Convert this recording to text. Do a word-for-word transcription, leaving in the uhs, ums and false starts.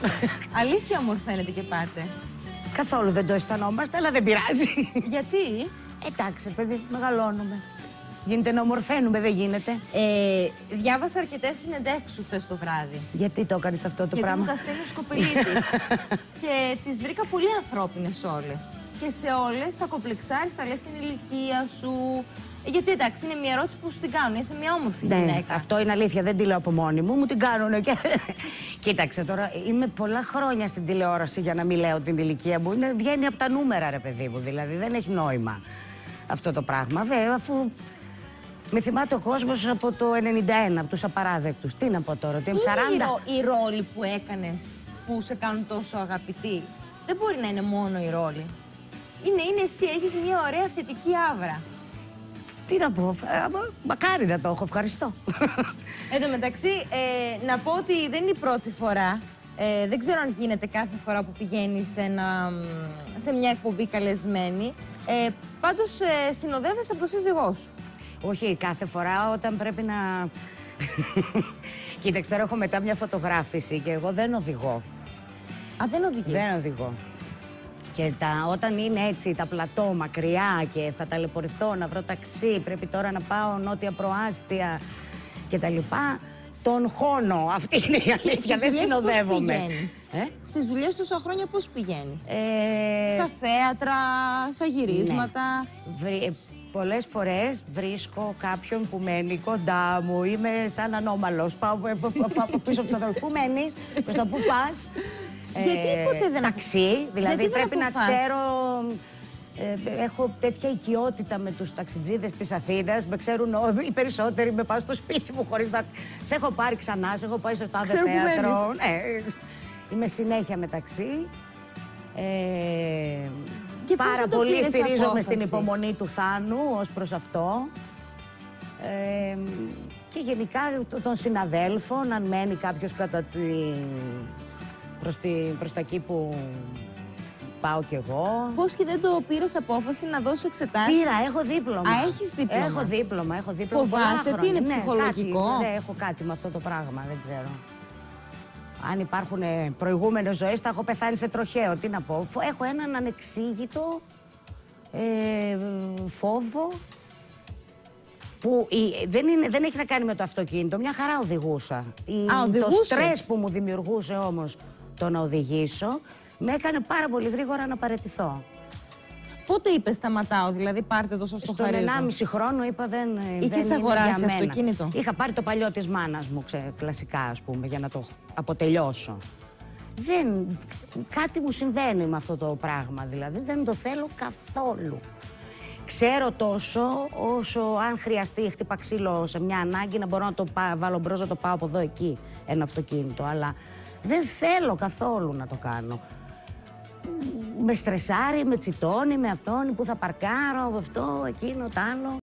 Αλήθεια ομορφαίνετε και πάτε. Καθόλου δεν το αισθανόμαστε, αλλά δεν πειράζει. Γιατί? Εντάξει, παιδί, μεγαλώνουμε. Γίνεται να ομορφαίνουμε, δεν γίνεται. Ε, διάβασα αρκετές συνεντεύξεις σου χθες το βράδυ. Γιατί το έκανες αυτό το Γιατί πράγμα? μου τα στέλνει ο Σκοπελίτης. Και τις βρήκα πολύ ανθρώπινες όλες. Και σε όλες ακοπλεξάρεις, τα λες την ηλικία σου. Γιατί εντάξει, είναι μια ερώτηση που σου την κάνουν. Είσαι μια όμορφη ναι, γυναίκα. Αυτό είναι αλήθεια. Δεν τη λέω από μόνη μου, μου την κάνουν. Και... Κοίταξε τώρα, είμαι πολλά χρόνια στην τηλεόραση για να μην λέω την ηλικία μου. Είναι, βγαίνει από τα νούμερα, ρε παιδί μου. Δηλαδή δεν έχει νόημα αυτό το πράγμα. Βέβαια, αφού με θυμάται ο κόσμος από το ενενήντα ένα, από τους απαράδεκτους. Τι να πω τώρα, ότι είμαι σαράντα. Οι ρόλοι που έκανες που σε κάνουν τόσο αγαπητοί, δεν μπορεί να είναι μόνο οι ρόλοι. Είναι, είναι εσύ, έχεις μια ωραία θετική άβρα. Τι να πω, μακάρι να το έχω, ευχαριστώ. Εν τω μεταξύ, ε, να πω ότι δεν είναι η πρώτη φορά. Ε, δεν ξέρω αν γίνεται κάθε φορά που πηγαίνεις σε, ένα, σε μια εκπομπή καλεσμένη. Ε, πάντως, ε, συνοδεύεσαι από τον σύζυγό σου. Όχι, κάθε φορά όταν πρέπει να... Κοίταξε, τώρα έχω μετά μια φωτογράφηση και εγώ δεν οδηγώ. Α, δεν οδηγείς? Δεν οδηγώ. Και τα, όταν είναι έτσι τα πλατό μακριά και θα ταλαιπωρηθώ να βρω ταξί, πρέπει τώρα να πάω νότια προάστια κτλ. Τον χώνω. Αυτή είναι η αλήθεια. Δεν συνοδεύομαι. Ε? Στις δουλειές τόσα χρόνια πώς πηγαίνεις? Ε... Στα θέατρα, στα γυρίσματα. Ναι. Βρι... Πολλές φορές βρίσκω κάποιον που μένει κοντά μου. Είμαι σαν ανώμαλος. Πάω από πίσω από το δρόμο. Πού μένεις, προς τα πού πας? Γιατί ε, ποτέ δεν ταξί, δηλαδή γιατί πρέπει δεν να ξέρω. Ε, έχω τέτοια οικειότητα με τους ταξιτζίδες της Αθήνας. Με ξέρουν όλοι, οι περισσότεροι με πάνε στο σπίτι μου χωρίς να... Σε έχω πάρει ξανά, σε έχω πάει στο τάδε θέατρο. Ναι, είμαι συνέχεια με ταξί. Ε, και πάρα πολύ στηρίζομαι στην υπομονή του Θάνου ως προς αυτό. Ε, και γενικά των συναδέλφων, αν μένει κάποιος κατά τη... Προς, τη, προς τα εκεί που πάω κι εγώ. Πώς και δεν το πήρες απόφαση να δώσεις εξετάσεις? Πήρα, έχω δίπλωμα. Α, έχεις δίπλωμα. Έχω δίπλωμα, έχω δίπλωμα. Φοβάσαι, τι είναι ναι, ψυχολογικό? Κάτι, ναι, έχω κάτι με αυτό το πράγμα, δεν ξέρω. Αν υπάρχουν προηγούμενες ζωές, θα έχω πεθάνει σε τροχαίο, τι να πω. Έχω έναν ανεξήγητο ε, φόβο που η, δεν, είναι, δεν έχει να κάνει με το αυτοκίνητο, μια χαρά οδηγούσα. Η, Α, το στρες που μου δημιουργούσε όμως το να οδηγήσω με έκανε πάρα πολύ γρήγορα να παραιτηθώ. Πότε είπες σταματάω, δηλαδή πάρτε το στο χαρίζω? Στον ενάμιση χρόνο είπα δεν, Είχες δεν αγοράσει είναι για μένα. αυτοκίνητο? Είχα πάρει το παλιό της μάνας μου, ξε, κλασικά ας πούμε, για να το αποτελειώσω. Δεν, κάτι μου συμβαίνει με αυτό το πράγμα, δηλαδή δεν το θέλω καθόλου. Ξέρω τόσο όσο αν χρειαστεί χτύπα ξύλο σε μια ανάγκη να μπορώ να το πά, βάλω μπρος να το πάω από εδώ εκεί ένα αυτοκίνητο, αλλά δεν θέλω καθόλου να το κάνω. Με στρεσάρει, με τσιτώνει, με αυτόν, που θα παρκάρω, αυτό, εκείνο, τ' άλλο.